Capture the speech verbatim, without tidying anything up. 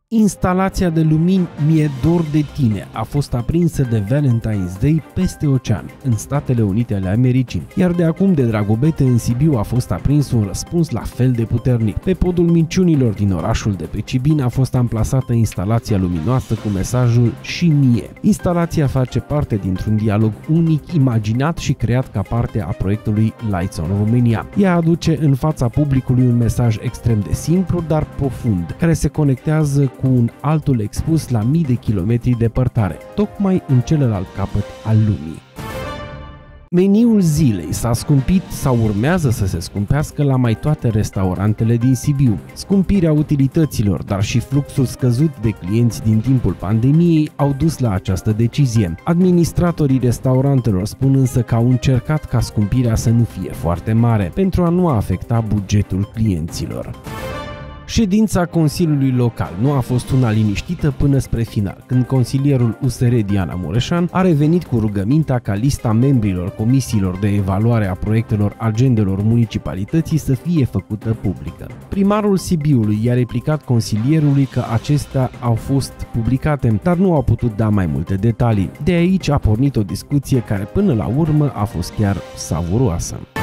Instalația de lumini Mi-e dor de tine a fost aprinsă de Valentine's Day peste ocean, în Statele Unite ale Americii, iar de acum de Dragobete în Sibiu a fost aprins un răspuns la fel de puternic. Pe podul minciunilor din orașul de pe Cibin a fost amplasată instalația luminoasă cu mesajul "Și mie". Instalația face parte dintr-un dialog unic, imaginat și creat ca parte a proiectului Lights on Romania. Ea aduce în fața publicului un mesaj extrem de simplu, dar profund, care se conectează cu un altul expus la mii de kilometri departare, tocmai în celălalt capăt al lumii. Meniul zilei s-a scumpit sau urmează să se scumpească la mai toate restaurantele din Sibiu. Scumpirea utilităților, dar și fluxul scăzut de clienți din timpul pandemiei au dus la această decizie. Administratorii restaurantelor spun însă că au încercat ca scumpirea să nu fie foarte mare, pentru a nu afecta bugetul clienților. Ședința Consiliului Local nu a fost una liniștită până spre final, când consilierul U S R Diana Mureșan a revenit cu rugămintea ca lista membrilor comisiilor de evaluare a proiectelor agendelor municipalității să fie făcută publică. Primarul Sibiului i-a replicat consilierului că acestea au fost publicate, dar nu au putut da mai multe detalii. De aici a pornit o discuție care până la urmă a fost chiar savuroasă.